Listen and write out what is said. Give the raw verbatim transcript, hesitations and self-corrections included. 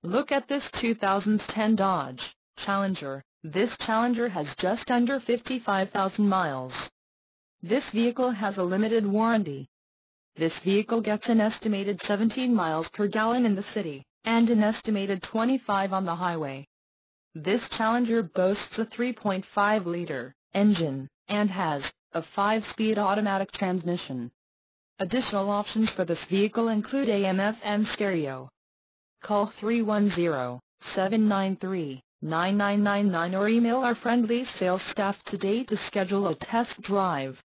Look at this two thousand ten Dodge Challenger. This Challenger has just under fifty-five thousand miles. This vehicle has a limited warranty. This vehicle gets an estimated seventeen miles per gallon in the city, and an estimated twenty-five on the highway. This Challenger boasts a three point five liter engine, and has a five-speed automatic transmission. Additional options for this vehicle include A M F M stereo. Call three one zero, seven nine three, nine nine nine nine or email our friendly sales staff today to schedule a test drive.